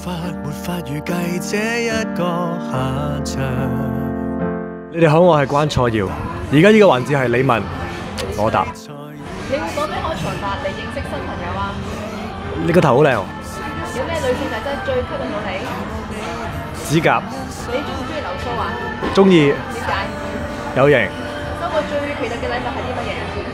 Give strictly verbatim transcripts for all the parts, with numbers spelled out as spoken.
法沒法預計這一個下場。 你哋好，我係關楚耀。而家呢個環節係你問我答。 你會講咩開場白嚟認識新朋友啊？ 你個頭好靚。 有咩女性特質最吸引到你？ 指甲。 你中唔中意留鬚啊？ 中意。 點解？ 有型。 收過最奇特嘅禮物係啲乜嘢？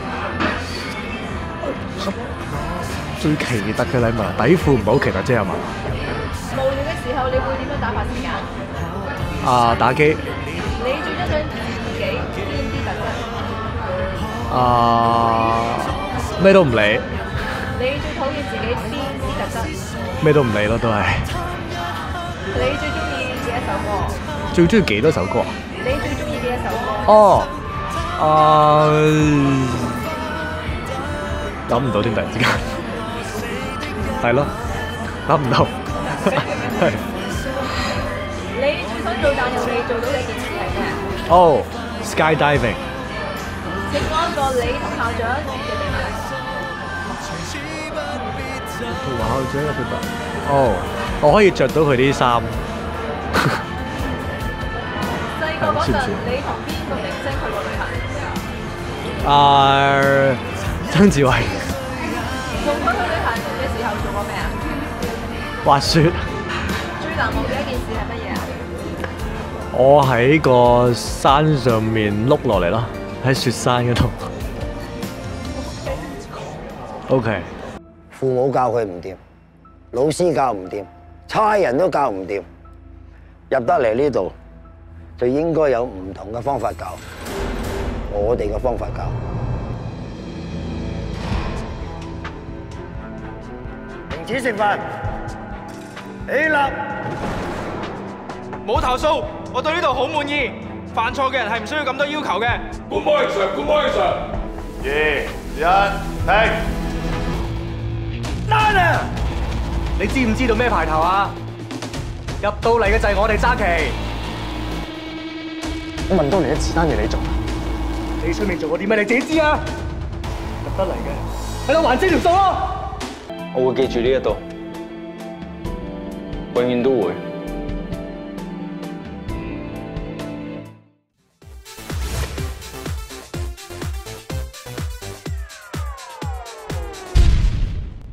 最奇特嘅禮物，底褲唔好奇特啫係嘛？ 無聊嘅時候，你會點樣打發時間？ 啊，打機。 你最欣賞自己邊啲特質？ 啊，咩都唔理。 你最討厭自己邊啲特質？ 咩都唔理咯，都係。 你最中意嘅一首歌？ 最中意幾多首歌啊？ 你最中意嘅一首歌？ 哦，啊，諗唔到添，突然之間。係咯，諗唔到。係。 你最想做但又未做到嘅一件事係咩？ 哦 ，skydiving。 請講一個你同校長嘅秘密。 同校長嘅秘密。哦，我可以着到佢啲衫。 細個嗰陣，你同邊個明星去過旅行？ 啊，曾志偉。 同佢去旅行嘅時候做過咩啊？ 滑雪。 最難忘嘅一件事係乜嘢啊？ 我喺個山上面碌落嚟咯，喺雪山嗰度。OK。 父母教佢唔掂，老師教唔掂，差人都教唔掂，入得嚟呢度就應該有唔同嘅方法教，我哋嘅方法教。停止食飯，起立。 冇投訴，我對呢度好滿意。犯錯嘅人係唔需要咁多要求嘅。Good morning sir, good morning sir。 二一停。 單啊！你知唔知道咩排頭啊？入到嚟嘅就係我哋揸旗。 我問多你一次，單嘢你做， 你出面做過啲咩？你自己知啊！入得嚟嘅，喺度還清條數咯。 我會記住呢一度，永遠都會。